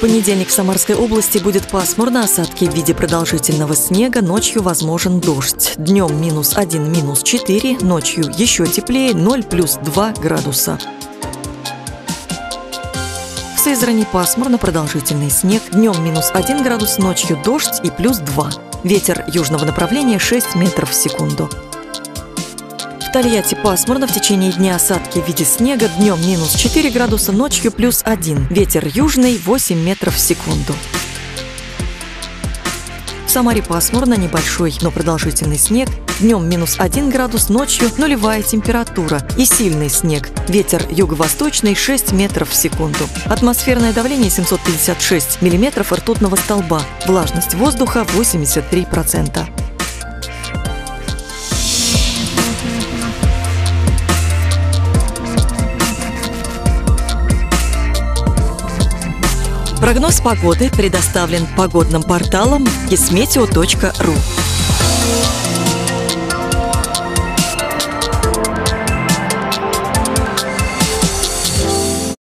понедельник в Самарской области будет пасмурно, осадки в виде продолжительного снега, ночью возможен дождь. Днем -1, -4, ночью еще теплее, 0 + 2 градуса. В Сызрани пасмурно, продолжительный снег, днем -1 градус, ночью дождь и +2. Ветер южного направления 6 метров в секунду. В Тольятти пасмурно, в течение дня осадки в виде снега, днем -4 градуса, ночью +1. Ветер южный 8 метров в секунду. В Самаре пасмурно, небольшой, но продолжительный снег, днем -1 градус, ночью нулевая температура и сильный снег. Ветер юго-восточный 6 метров в секунду. Атмосферное давление 756 миллиметров ртутного столба. Влажность воздуха 83%. Прогноз погоды предоставлен погодным порталом Gizmeteo.ru.